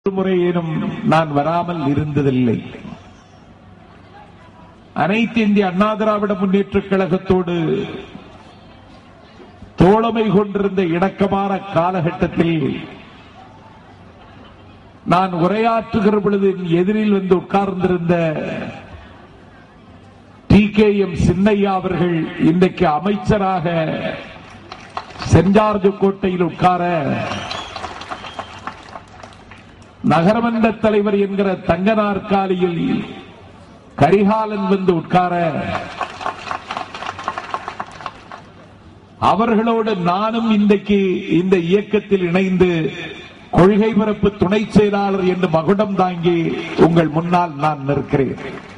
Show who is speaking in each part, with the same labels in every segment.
Speaker 1: முறையேனும் நான் வராமல் இருந்ததில்லை. அனைத்து இந்திய அண்ணா திராவிட முன்னேற்றக் கழகத்தோடு தோழமை கொண்டிருந்த இணக்கமான காலகட்டத்தில் நான் உரையாற்றுகிற பொழுது எதிரில் வந்து உட்கார்ந்திருந்த TKM சின்னையா அவர்கள் இன்றைக்கு அமைச்சராக சென்ட் ஜார்ஜ் கோட்டையில் உட்கார, நகரமன்ற தலைவர் என்கிற தங்க நாற்காலியில் கரிகாலன் வந்து உட்கார, அவர்களோடு நானும் இன்றைக்கு இந்த இயக்கத்தில் இணைந்து கொள்கை பரப்பு துணை செயலாளர் என்று மகுடம் தாங்கி உங்கள் முன்னால் நான் நிற்கிறேன்.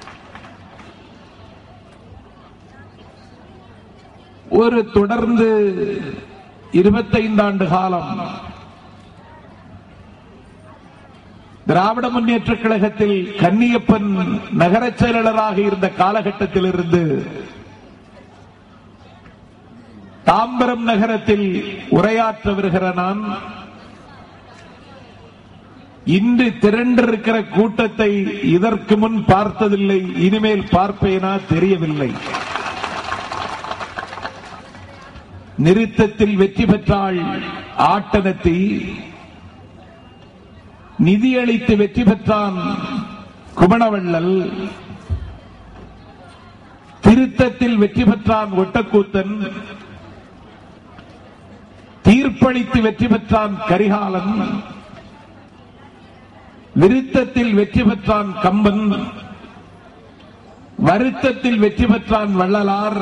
Speaker 1: ஒரு தொடர்ந்து 25 ஆண்டு காலம் திராவிட முன்னேற்றக் கழகத்தில் கன்னியப்பன் நகர செயலாளராக இருந்த காலகட்டத்தில் இருந்து தாம்பரம் நகரத்தில் உரையாற்ற வருகிற நான் இன்று திரண்டிருக்கிற கூட்டத்தை இதற்கு முன் பார்த்ததில்லை, இனிமேல் பார்ப்பேனா தெரியவில்லை. நிறுத்தத்தில் வெற்றி பெற்றாள் ஆட்டனத்தி, நிதியளித்து வெற்றி பெற்றான் குமணவள்ளல், திருத்தத்தில் வெற்றி பெற்றான் ஒட்டக்கூத்தன், தீர்ப்பளித்து வெற்றி பெற்றான் கரிகாலன், விருத்தத்தில் வெற்றி பெற்றான் கம்பன், வருத்தத்தில் வெற்றி பெற்றான் வள்ளலார்,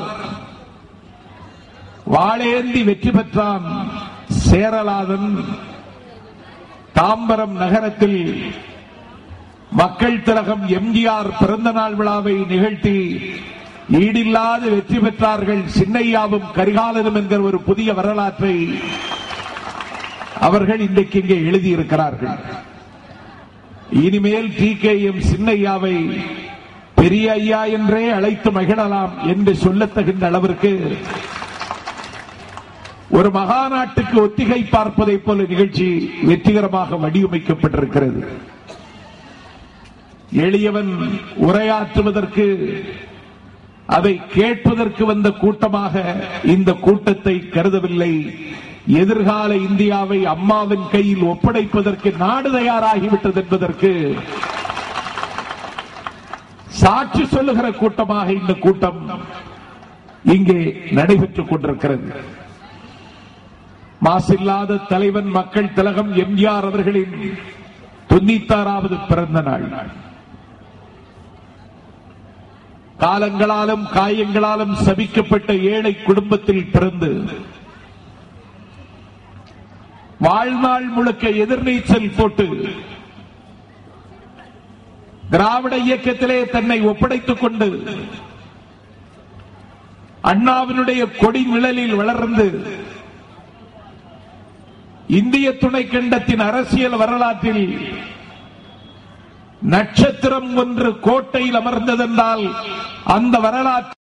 Speaker 1: வாளேந்தி வெற்றி பெற்றான் சேரலாதன். தாம்பரம் நகரத்தில் மக்கள் திலகம் MGR பிறந்த நாள் விழாவை நிகழ்த்தி ஈடில்லாத வெற்றி பெற்றார்கள் சின்னையாவும் கரிகாலனும் என்கிற ஒரு புதிய வரலாற்றை அவர்கள் இன்றைக்கு இங்கே எழுதியிருக்கிறார்கள். இனிமேல் TKM சின்னையாவை பெரிய ஐயா என்றே அழைத்து மகிழலாம் என்று சொல்லத்தகுந்த அளவிற்கு ஒரு மகாநாட்டுக்கு ஒத்திகை பார்ப்பதை போல நிகழ்ச்சி வெற்றிகரமாக வடிவமைக்கப்பட்டிருக்கிறது. எளியவன் உரையாற்றுவதற்கு, அதை கேட்பதற்கு வந்த கூட்டமாக இந்த கூட்டத்தை கருதவில்லை. எதிர்கால இந்தியாவை அம்மாவின் கையில் ஒப்படைப்பதற்கு நாடு தயாராகிவிட்டது என்பதற்கு சாட்சி சொல்லுகிற கூட்டமாக இந்த கூட்டம் இங்கே நடைபெற்றுக் கொண்டிருக்கிறது. மாசில்லாத தலைவன் மக்கள் திலகம் MGR அவர்களின் 96வது பிறந்த நாள். காலங்களாலும் காயங்களாலும் சபிக்கப்பட்ட ஏழை குடும்பத்தில் பிறந்து வாழ்நாள் முழுக்க எதிர்நீச்சல் போட்டு திராவிட இயக்கத்திலே தன்னை ஒப்படைத்துக் கொண்டு அண்ணாவினுடைய கொடி நிழலில் வளர்ந்து இந்திய துணைக்கண்டத்தின் அரசியல் வரலாற்றில் நட்சத்திரம் ஒன்று கோட்டையில் அமர்ந்ததென்றால் அந்த வரலாற்று